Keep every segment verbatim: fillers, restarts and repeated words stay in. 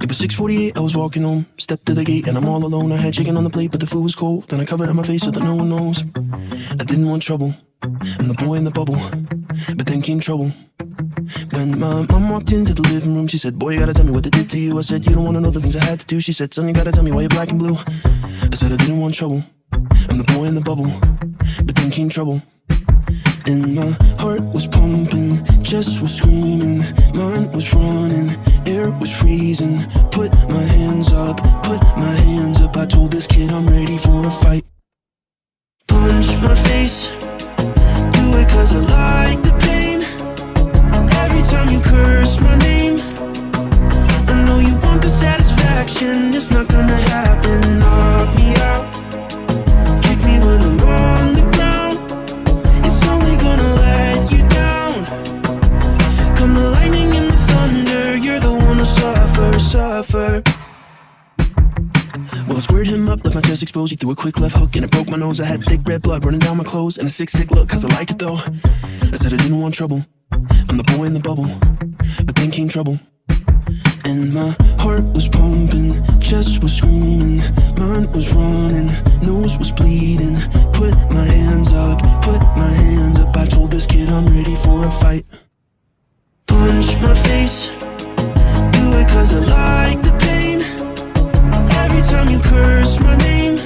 It was six forty-eight, I was walking home. Stepped to the gate and I'm all alone. I had chicken on the plate, but the food was cold. Then I covered up my face so that no one knows. I didn't want trouble, I'm the boy in the bubble. But then came trouble. When my mom walked into the living room, she said, boy, you gotta tell me what they did to you. I said, you don't wanna know the things I had to do. She said, son, you gotta tell me why you're black and blue. I said, I didn't want trouble, I'm the boy in the bubble. But then came trouble. And my heart was pumping, chest was screaming, mind was running, air was freezing. Put my hands up, put my hands up. I told this kid I'm ready for a fight. Punch my face, do it cause I like the pain. Every time you curse my name, I know you want the satisfaction. It's not gonna happen. Knock me out, kick me when I'm on the ground. It's only gonna let you down. Come the lightning and the thunder, you're the one who suffer, suffer. Well, I squared him up, left my chest exposed. He threw a quick left hook and it broke my nose. I had thick red blood running down my clothes and a sick, sick look, cause I like it though. I said I didn't want trouble, I'm the boy in the bubble. But then came trouble. And my heart was pumping, chest was screaming, mind was running, nose was bleeding. Put my hands up, put my hands up. I told this kid I'm ready for a fight. Punch my face, do it cause I like the pain. Every time you curse my name,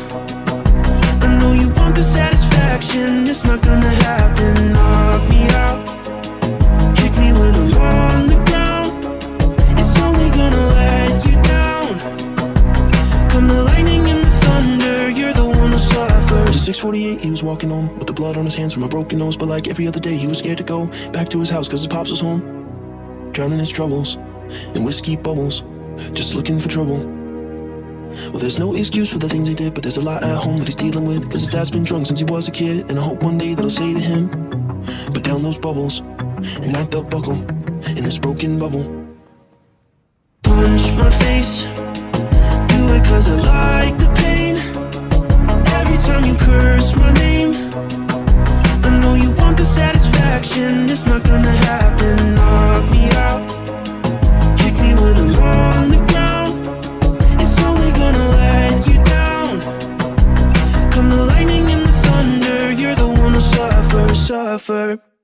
I know you want the satisfaction. It's not gonna happen. Knock me out, kick me when I'm on the ground. It's only gonna let you down. Come the lightning and the thunder, you're the one who suffers. At six forty-eight, he was walking home with the blood on his hands from a broken nose. But like every other day, he was scared to go back to his house cause his pops was home, drowning his troubles in whiskey bubbles, just looking for trouble. Well, there's no excuse for the things he did, but there's a lot at home that he's dealing with, cause his dad's been drunk since he was a kid. And I hope one day that I'll say to him, but down those bubbles and that belt buckle in this broken bubble. Punch my face, do it cause I like the pain. Every time you curse my name, I know you want the satisfaction. It's not gonna happen. Knock me out, kick me when I'm on the ground. It's only gonna let you down. Come the lightning and the thunder, you're the one who suffer, suffer.